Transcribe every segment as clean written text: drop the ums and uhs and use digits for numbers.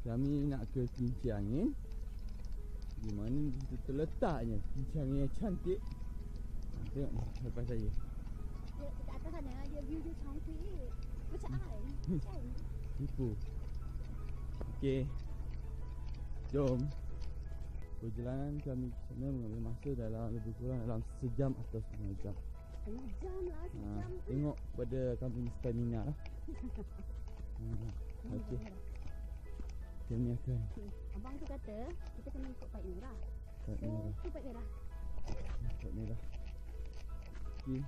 Kami nak ke kincir angin. Di mana di situ terletaknya kincir angin yang cantik. Tengok ni lepas saya. Dia dekat atas sana dia view dia cantik. Macam air. Kan? Tipu. Okey. Jom. Perjalanan kami ke sana mengambil masa dalam lebih kurang dalam sejam atau setengah jam. Setengah jam lah, sejam tu. Tengok pada company stamina lah. Okey. Kami akan. Abang tu kata kita kena ikut paip merah. Paip merah. Tu paip merah. Paip merah. Okey.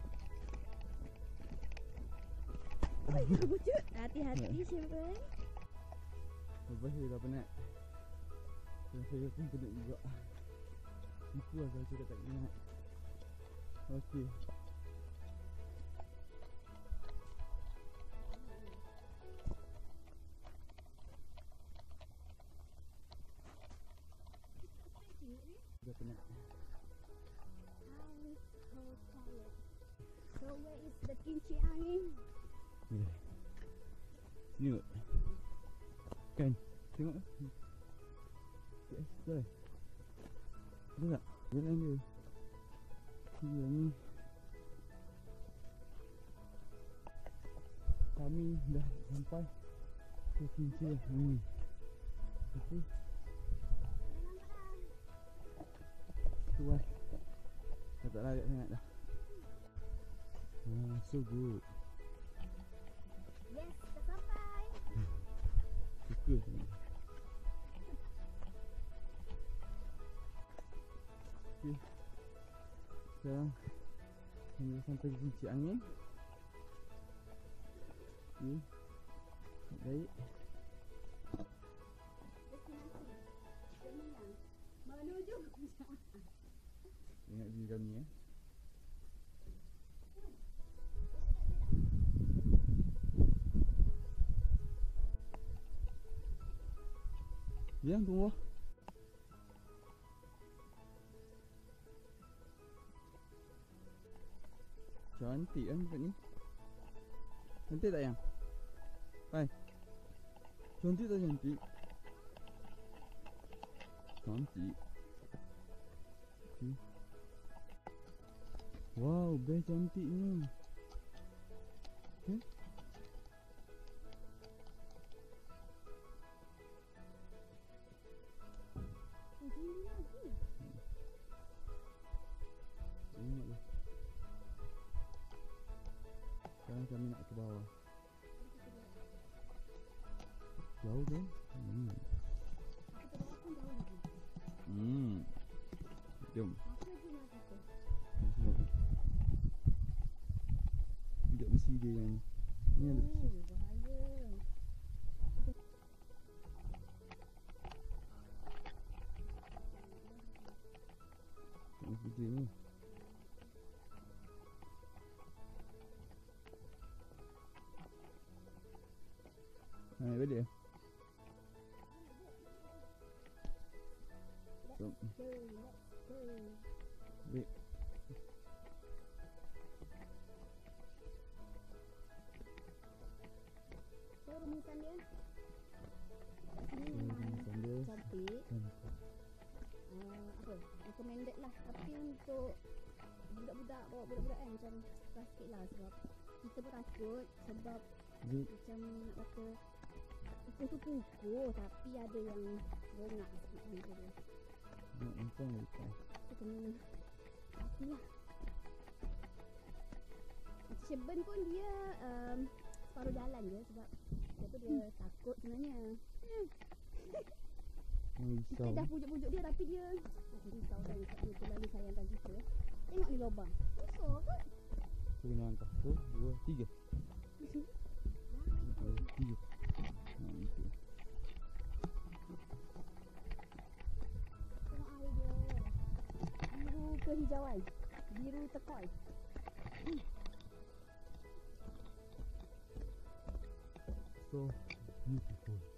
Bucut. Hati-hati Syamban. Lepas saya dah penat. Dan saya pun penat juga. Tipu lah kalau saya tak ingat. Okey. Dah penat. I'm so tired. So where is the kincir angin? Yeah. Sini kot. Kan? Tengok. Kat situ lah. Ada tak? Jalan dia. Dia ni. Kami dah sampai ke kincir ni. Okey. Tu lah. Dah tak larat sangat dah. So good. Yes, dah sampai. Suka sangat. Okey. Sekarang kami dah sampai di kincir angin. Okey. Baik. Menuju Ingat diri kami ya. Yang tunggu. Cantik kan tempat ni. Cantik tak yang? Hai. Cantik tak cantik? Cantik. Wow, best cantiknya. Okay. Tengok dia. Sekarang kami nak ke bawah. Jauh kan? Jom. Sekejap besi dia yang ni ada besi. Bahaya. Besi dia ni. Hai, balik. Jom. Baik. So rumusan dia. Ini Rumusan dia. cantik. Apa? Recommended lah. Tapi untuk budak-budak, bawa budak-budak kan macam keras sikit lah. Sebab kita pun takut. Sebab macam nak kata pukul tu pukul. Tapi ada yang rongak sikit macam tu. Nampak lepas. Kita kena hati lah. Syamban pun dia separuh jalan je. Sebab dia tu dia takut sebenarnya. Kita dah pujuk-pujuk dia tapi dia risau kan. Dia terlalu sayangkan kita. Tengok ni lubang. Besar kot. Aku kena angkat. 1, 2, 3. 3. Itu. Tengok air dia. Biru kehijauan. Biru tekoi. So beautiful.